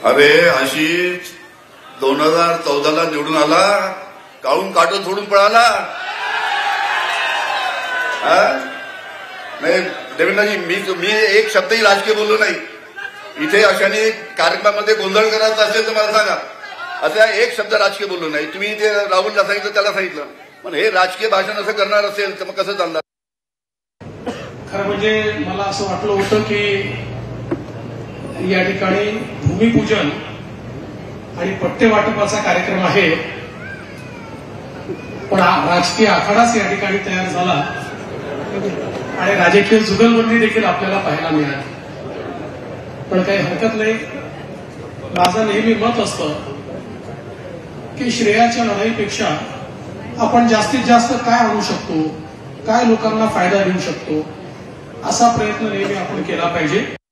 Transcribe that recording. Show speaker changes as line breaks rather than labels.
अरे आशिष 2014ला निवडून आला, काढून काटो सोडून पळाला. नाही देवेंद्रजी, मी एक शब्दही राजकीय बोललो नाही. इथे अशाने कार्यक्रमामध्ये गोंधळ करायचा असेल तर मला सांगा. आता एक शब्द राजकीय बोललो नाही. तुम्ही ते राहुलला सांगितलं, त्याला सांगितलं, पण हे राजकीय भाषण असं करणार असेल तर मग कसं चालणार?
खरं म्हणजे मला असं वाटलं होतं की या ठिकाणी भूमिपूजन आणि पट्टे वाटपाचा कार्यक्रम आहे, पण राजकीय आखाडाच या ठिकाणी तयार झाला आणि राजकीय जुगलबंदी देखील आपल्याला पाहायला मिळाली. पण काही हरकत नाही. माझं नेहमी मत असतं की श्रेयाच्या लढाईपेक्षा आपण जास्तीत जास्त काय आणू शकतो, काय लोकांना फायदा देऊ शकतो, असा प्रयत्न नेहमी आपण केला पाहिजे.